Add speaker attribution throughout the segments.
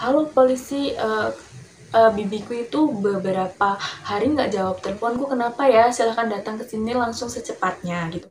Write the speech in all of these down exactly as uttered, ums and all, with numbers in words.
Speaker 1: Halo polisi, uh, uh, bibiku itu beberapa hari nggak jawab teleponku, kenapa ya? Silahkan datang ke sini langsung secepatnya gitu.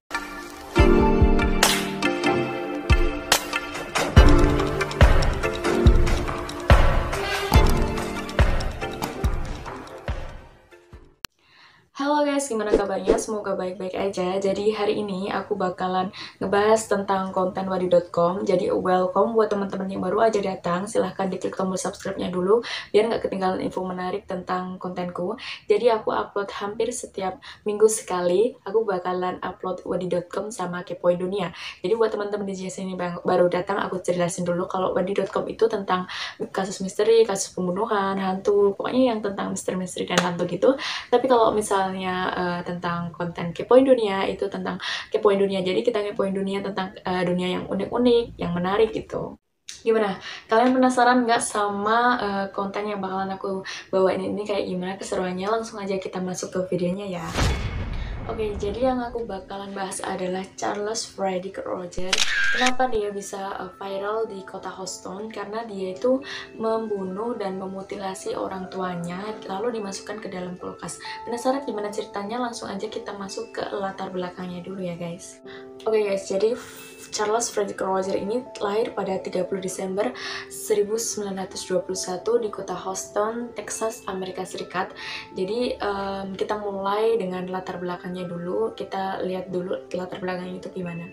Speaker 1: Halo guys, gimana kabarnya? Semoga baik-baik aja. Jadi hari ini aku bakalan ngebahas tentang konten wadi dot com. Jadi welcome buat teman-teman yang baru aja datang. Silahkan diklik tombol subscribe-nya dulu biar nggak ketinggalan info menarik tentang kontenku. Jadi aku upload hampir setiap minggu sekali. Aku bakalan upload wadi dot com sama Kepoin Dunia. Jadi buat teman-teman di sini baru datang, aku jelasin dulu kalau wadi dot com itu tentang kasus misteri, kasus pembunuhan, hantu, pokoknya yang tentang misteri-misteri dan hantu gitu. Tapi kalau misal misalnya uh, tentang konten Kepoin Dunia itu tentang Kepoin Dunia, jadi kita kepoin dunia tentang uh, dunia yang unik-unik, yang menarik gitu. Gimana? Kalian penasaran nggak sama uh, konten yang bakalan aku bawain ini kayak gimana keseruannya? Langsung aja kita masuk ke videonya ya. Oke, jadi yang aku bakalan bahas adalah Charles Frederick Roger. Kenapa dia bisa uh, viral di kota Houston? Karena dia itu membunuh dan memutilasi orang tuanya, lalu dimasukkan ke dalam kulkas. Penasaran gimana ceritanya? Langsung aja kita masuk ke latar belakangnya dulu ya guys. Oke guys, jadi Charles Frederick Roger ini lahir pada tiga puluh Desember seribu sembilan ratus dua puluh satu di kota Houston, Texas, Amerika Serikat. Jadi um, kita mulai dengan latar belakangnya dulu. Kita lihat dulu latar belakangnya itu gimana.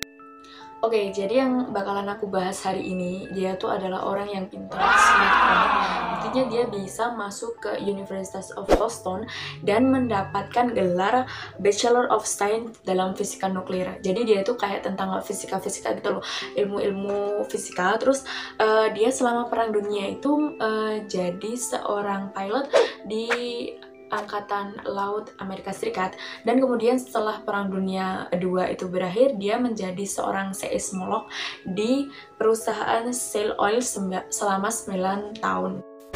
Speaker 1: Oke, okay, jadi yang bakalan aku bahas hari ini, dia tuh adalah orang yang pintar, smart banget. Intinya dia bisa masuk ke University of Houston dan mendapatkan gelar Bachelor of Science dalam fisika nuklir. Jadi dia itu kayak tentang fisika-fisika gitu loh, ilmu-ilmu fisika. Terus uh, dia selama Perang Dunia itu uh, jadi seorang pilot di Angkatan Laut Amerika Serikat, dan kemudian setelah Perang Dunia kedua itu berakhir, dia menjadi seorang seismolog di perusahaan Shell Oil selama sembilan tahun.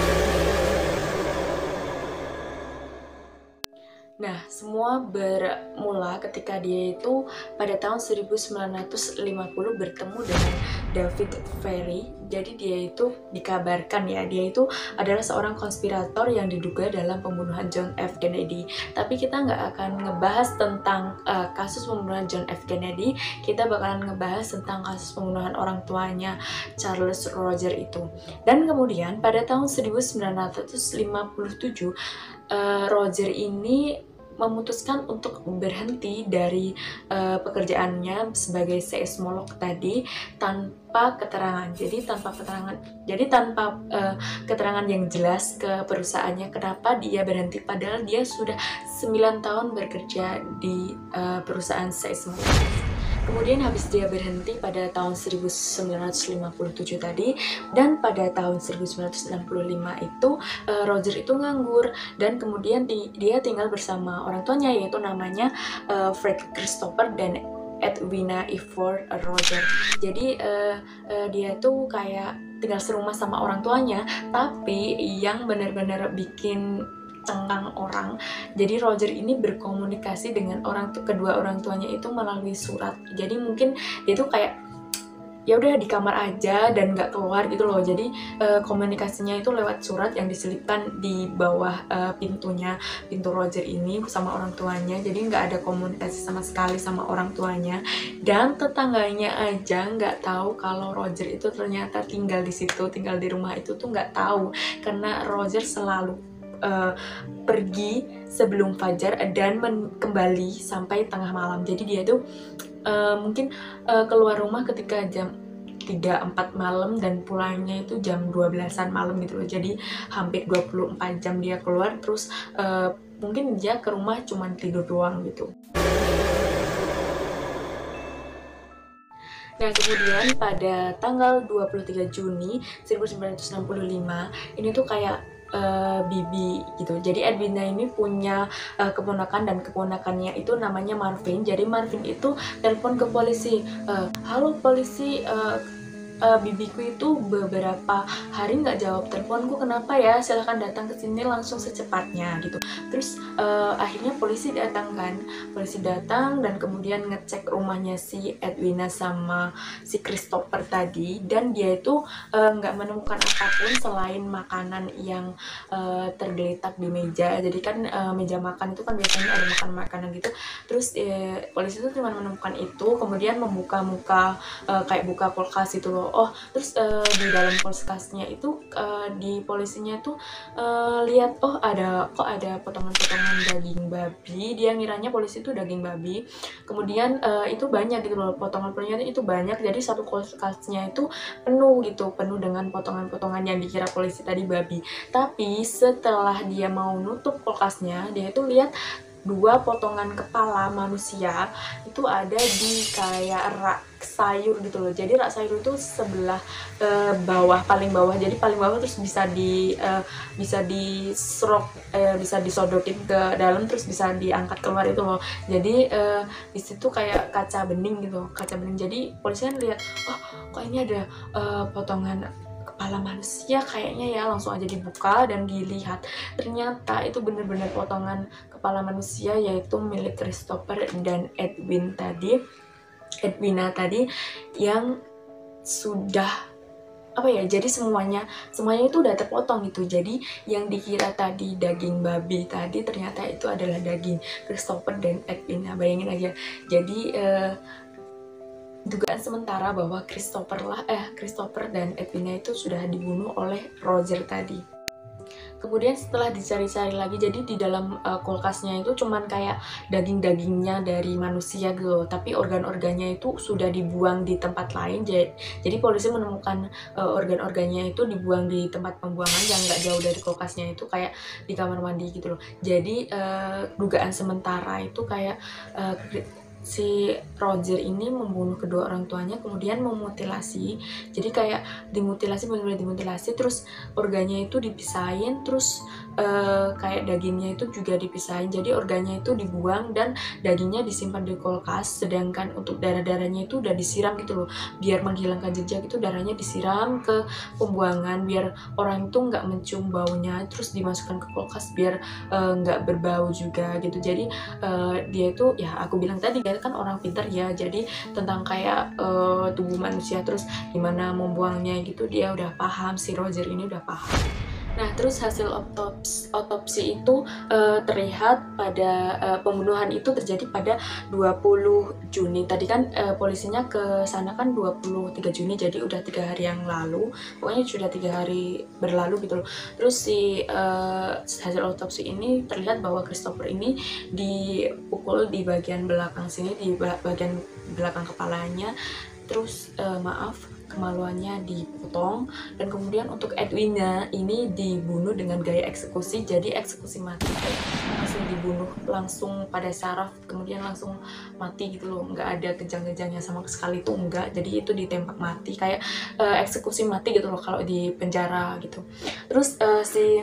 Speaker 1: Nah, semua bermula ketika dia itu pada tahun seribu sembilan ratus lima puluh bertemu dengan David Ferrie. Jadi dia itu dikabarkan ya, dia itu adalah seorang konspirator yang diduga dalam pembunuhan John F. Kennedy. Tapi kita nggak akan ngebahas tentang uh, kasus pembunuhan John F. Kennedy, kita bakalan ngebahas tentang kasus pembunuhan orang tuanya Charles Roger itu. Dan kemudian pada tahun seribu sembilan ratus lima puluh tujuh, uh, Roger ini memutuskan untuk berhenti dari uh, pekerjaannya sebagai seismolog tadi tanpa keterangan. Jadi tanpa keterangan, jadi tanpa uh, keterangan yang jelas ke perusahaannya kenapa dia berhenti, padahal dia sudah sembilan tahun bekerja di uh, perusahaan seismolog. Kemudian habis dia berhenti pada tahun seribu sembilan ratus lima puluh tujuh tadi, dan pada tahun seribu sembilan ratus enam puluh lima itu uh, Roger itu nganggur, dan kemudian di, dia tinggal bersama orang tuanya, yaitu namanya uh, Fred Christopher dan Edwina Ivor Roger. Jadi uh, uh, dia tuh kayak tinggal serumah sama orang tuanya, tapi yang benar-benar bikin tentang orang. Jadi Roger ini berkomunikasi dengan orang kedua orang tuanya itu melalui surat. Jadi mungkin dia tuh kayak ya udah di kamar aja dan nggak keluar gitu loh. Jadi uh, komunikasinya itu lewat surat yang diselipkan di bawah uh, pintunya, pintu Roger ini sama orang tuanya. Jadi nggak ada komunikasi sama sekali sama orang tuanya, dan tetangganya aja nggak tahu kalau Roger itu ternyata tinggal di situ, tinggal di rumah itu tuh nggak tahu, karena Roger selalu Uh, pergi sebelum fajar dan kembali sampai tengah malam. Jadi dia tuh uh, mungkin uh, keluar rumah ketika jam tiga empat malam dan pulangnya itu jam dua belasan malam gitu loh. Jadi hampir dua puluh empat jam dia keluar, terus uh, mungkin dia ke rumah cuman tidur doang gitu. Nah, kemudian pada tanggal dua puluh tiga Juni seribu sembilan ratus enam puluh lima, ini tuh kayak Uh, Bibi gitu. Jadi Edwina ini punya uh, keponakan, dan keponakannya itu namanya Marvin. Jadi Marvin itu telepon ke polisi, uh, halo polisi, uh, uh, bibiku itu beberapa hari nggak jawab teleponku, kenapa ya, silahkan datang ke sini langsung secepatnya gitu. Terus uh, akhirnya polisi datang kan, polisi datang dan kemudian ngecek rumahnya si Edwina sama si Christopher tadi, dan dia itu nggak uh, menemukan apapun selain makanan yang uh, tergeletak di meja. Jadi kan uh, meja makan itu kan biasanya ada makan makanan gitu. Terus uh, polisi itu cuma menemukan itu, kemudian membuka muka uh, kayak buka kulkas itu loh. Oh, terus uh, di dalam kulkasnya itu uh, di polisinya tuh uh, lihat, oh ada kok ada potongan-potongan daging babi. Dia ngiranya polisi itu daging babi. Kemudian uh, itu banyak gitu loh, potongan-potongannya itu banyak. Jadi satu kulkasnya itu penuh gitu, penuh dengan potongan-potongan yang dikira polisi tadi babi. Tapi setelah dia mau nutup kulkasnya, dia itu lihat dua potongan kepala manusia itu ada di kayak rak sayur gitu loh. Jadi rak sayur itu sebelah e, bawah, paling bawah. Jadi paling bawah terus bisa di e, bisa diserok, e, bisa disodokin ke dalam, terus bisa diangkat keluar itu loh. Jadi e, di situ kayak kaca bening gitu, kaca bening. Jadi polisi kan lihat, oh kok ini ada e, potongan kepala manusia kayaknya ya, langsung aja dibuka dan dilihat. Ternyata itu bener-bener potongan kepala manusia, yaitu milik Christopher dan Edwin tadi, Edwina tadi, yang sudah apa ya, jadi semuanya semuanya itu udah terpotong gitu. Jadi yang dikira tadi daging babi tadi ternyata itu adalah daging Christopher dan Edwina. Bayangin aja. Jadi eh, dugaan sementara bahwa Christopher lah eh Christopher dan Edwina itu sudah dibunuh oleh Roger tadi. Kemudian setelah dicari-cari lagi, jadi di dalam uh, kulkasnya itu cuman kayak daging-dagingnya dari manusia gitu, tapi organ-organnya itu sudah dibuang di tempat lain. Jadi, jadi polisi menemukan uh, organ-organnya itu dibuang di tempat pembuangan yang nggak jauh dari kulkasnya, itu kayak di kamar mandi gitu loh. Jadi uh, dugaan sementara itu kayak uh, si Roger ini membunuh kedua orang tuanya, kemudian memutilasi. Jadi kayak dimutilasi, benar-benar dimutilasi, terus organnya itu dipisahin, terus uh, kayak dagingnya itu juga dipisahin. Jadi organnya itu dibuang dan dagingnya disimpan di kulkas, sedangkan untuk darah-darahnya itu udah disiram gitu loh, biar menghilangkan jejak. Itu darahnya disiram ke pembuangan biar orang itu nggak mencium baunya, terus dimasukkan ke kulkas biar nggak uh, berbau juga gitu. Jadi uh, dia itu, ya aku bilang tadi kan orang pintar ya, jadi tentang kayak uh, tubuh manusia terus gimana membuangnya gitu, dia udah paham, si Roger ini udah paham. Nah, terus hasil otopsi, otopsi itu uh, terlihat pada uh, pembunuhan itu terjadi pada dua puluh Juni. Tadi kan uh, polisinya ke sana kan dua puluh tiga Juni, jadi udah tiga hari yang lalu. Pokoknya sudah tiga hari berlalu gitu loh. Terus si uh, hasil otopsi ini terlihat bahwa Christopher ini dipukul di bagian belakang sini, di bagian belakang kepalanya. Terus uh, maaf, kemaluannya dipotong, dan kemudian untuk Edwina ini dibunuh dengan gaya eksekusi, jadi eksekusi mati, kayak langsung dibunuh langsung pada saraf, kemudian langsung mati gitu loh, nggak ada kejang-kejangnya sama sekali tuh, enggak. Jadi itu ditembak mati, kayak uh, eksekusi mati gitu loh kalau di penjara gitu. Terus uh, si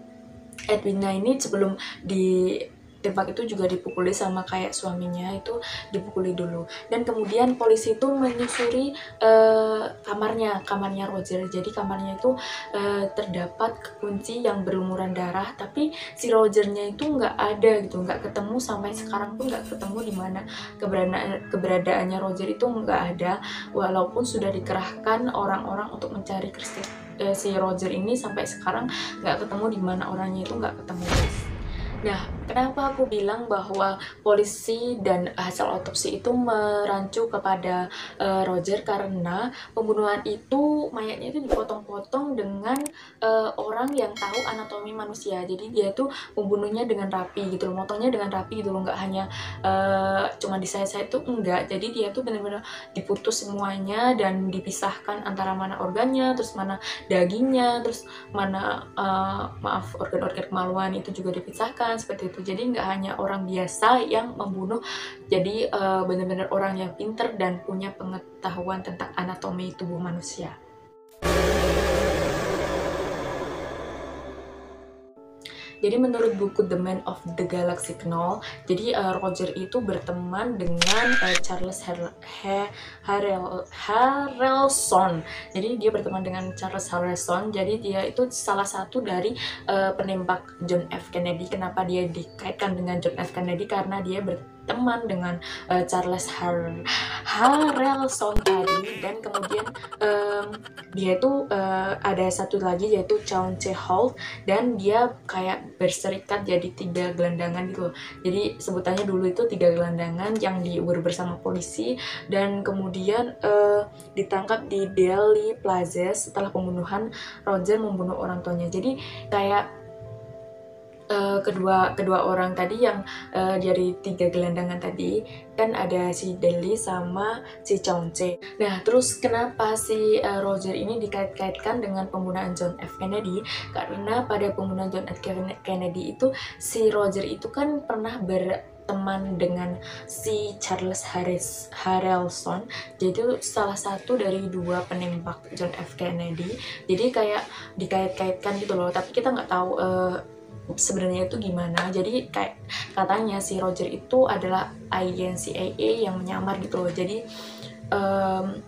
Speaker 1: Edwina ini sebelum di tembak itu juga dipukuli sama kayak suaminya, itu dipukuli dulu. Dan kemudian polisi itu menyusuri uh, kamarnya kamarnya Roger. Jadi kamarnya itu uh, terdapat kunci yang berlumuran darah, tapi si Rogernya itu nggak ada gitu, nggak ketemu sampai sekarang pun nggak ketemu di mana keberadaan keberadaannya Roger itu nggak ada, walaupun sudah dikerahkan orang-orang untuk mencari Christi, uh, si Roger ini, sampai sekarang nggak ketemu di mana orangnya itu nggak ketemu. Nah, kenapa aku bilang bahwa polisi dan hasil otopsi itu merancu kepada uh, Roger? Karena pembunuhan itu, mayatnya itu dipotong-potong dengan uh, orang yang tahu anatomi manusia. Jadi dia itu membunuhnya dengan rapi gitu loh, motongnya dengan rapi gitu loh, nggak hanya uh, cuma disayat-sayat itu, enggak. Jadi dia tuh benar-benar diputus semuanya dan dipisahkan antara mana organnya, terus mana dagingnya, terus mana uh, maaf organ-organ kemaluan itu juga dipisahkan seperti itu. Jadi nggak hanya orang biasa yang membunuh, jadi uh, benar-benar orang yang pinter dan punya pengetahuan tentang anatomi tubuh manusia. Jadi menurut buku The Man of the Galaxy Knoll, jadi uh, Roger itu berteman dengan uh, Charles Har Har Harrel Harrelson. Jadi dia berteman dengan Charles Harrelson. Jadi dia itu salah satu dari uh, penembak John F. Kennedy. Kenapa dia dikaitkan dengan John F. Kennedy? Karena dia berteman dengan uh, Charles Har Harrelson tadi. Dan kemudian um, dia itu uh, ada satu lagi yaitu Chauncey Holt, dan dia kayak berserikat jadi tiga gelandangan gitu loh. Jadi sebutannya dulu itu tiga gelandangan yang diubur bersama polisi, dan kemudian uh, ditangkap di Dealey Plaza setelah pembunuhan Roger membunuh orang tuanya. Jadi kayak Uh, kedua kedua orang tadi yang uh, dari tiga gelandangan tadi kan ada si Dealey sama si Chauncey. Nah, terus kenapa si uh, Roger ini dikait-kaitkan dengan pembunuhan John F. Kennedy? Karena pada pembunuhan John F. Kennedy itu si Roger itu kan pernah berteman dengan si Charles Harris Harrelson. Jadi itu salah satu dari dua penembak John F. Kennedy. Jadi kayak dikait-kaitkan gitu loh. Tapi kita nggak tahu uh, sebenarnya itu gimana. Jadi kayak katanya si Roger itu adalah agen C I A yang menyamar gitu loh. Jadi um,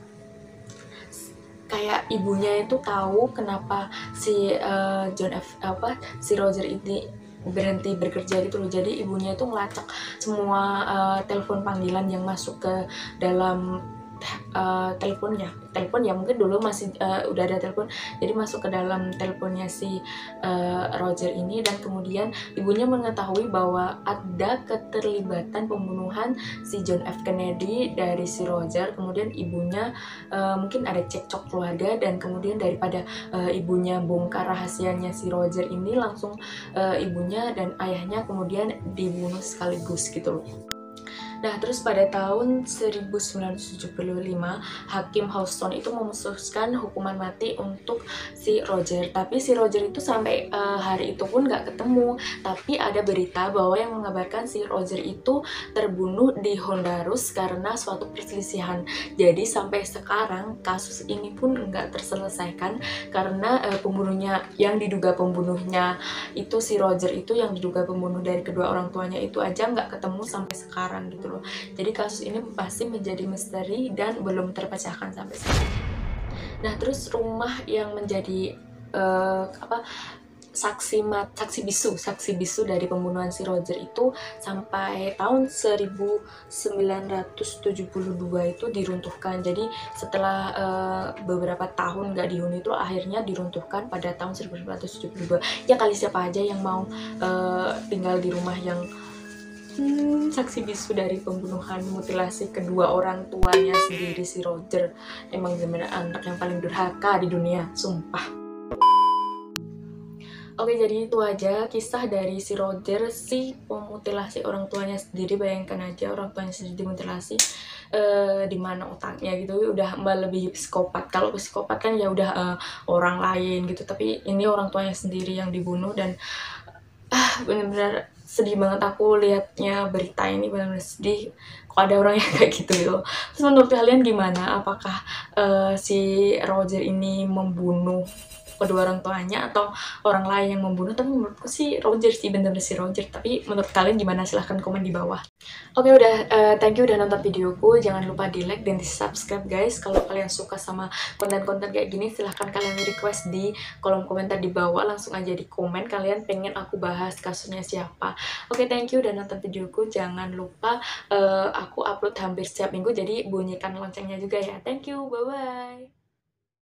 Speaker 1: kayak ibunya itu tahu kenapa si uh, John F apa si Roger ini berhenti bekerja gitu loh. Jadi ibunya itu ngelacak semua uh, telepon panggilan yang masuk ke dalam Uh, teleponnya, telepon ya mungkin dulu masih uh, udah ada telepon, jadi masuk ke dalam teleponnya si uh, Roger ini, dan kemudian ibunya mengetahui bahwa ada keterlibatan pembunuhan si John F. Kennedy dari si Roger. Kemudian ibunya uh, mungkin ada cekcok keluarga, dan kemudian daripada uh, ibunya bongkar rahasianya si Roger ini, langsung uh, ibunya dan ayahnya kemudian dibunuh sekaligus gitu loh. Nah, terus pada tahun seribu sembilan ratus tujuh puluh lima, Hakim Houston itu memutuskan hukuman mati untuk si Roger. Tapi si Roger itu sampai uh, hari itu pun nggak ketemu. Tapi ada berita bahwa yang mengabarkan si Roger itu terbunuh di Honduras karena suatu perselisihan. Jadi sampai sekarang kasus ini pun nggak terselesaikan karena uh, pembunuhnya, yang diduga pembunuhnya itu si Roger itu, yang diduga pembunuh dari kedua orang tuanya itu aja nggak ketemu sampai sekarang gitu loh. Jadi kasus ini pasti menjadi misteri dan belum terpecahkan sampai sekarang. Nah, terus rumah yang menjadi uh, apa saksi mat saksi bisu saksi bisu dari pembunuhan si Roger itu sampai tahun seribu sembilan ratus tujuh puluh dua itu diruntuhkan. Jadi setelah uh, beberapa tahun nggak dihuni itu akhirnya diruntuhkan pada tahun seribu sembilan ratus tujuh puluh dua. Ya kali siapa aja yang mau uh, tinggal di rumah yang Hmm, saksi bisu dari pembunuhan mutilasi kedua orang tuanya sendiri si Roger. Emang bener anak yang paling durhaka di dunia, sumpah. Oke, jadi itu aja kisah dari si Roger, si pemutilasi orang tuanya sendiri. Bayangkan aja orang tuanya sendiri dimutilasi, uh, di mana otaknya gitu, udah lebih psikopat. Kalau psikopat kan ya udah uh, orang lain gitu, tapi ini orang tuanya sendiri yang dibunuh. Dan ah bener-bener sedih banget aku liatnya berita ini, benar-benar sedih kok ada orang yang kayak gitu gitu. Terus menurut kalian gimana? Apakah uh, si Roger ini membunuh kedua orang tuanya atau orang lain yang membunuh? Tapi menurutku sih Roger sih, bener-bener si Roger. Tapi menurut kalian gimana? Silahkan komen di bawah. Oke, udah uh, thank you udah nonton videoku. Jangan lupa di like dan di subscribe guys. Kalau kalian suka sama konten-konten kayak gini, silahkan kalian request di kolom komentar di bawah. Langsung aja di komen kalian pengen aku bahas kasusnya siapa. Oke, thank you udah nonton videoku. Jangan lupa uh, aku upload hampir setiap minggu, jadi bunyikan loncengnya juga ya. Thank you, bye bye.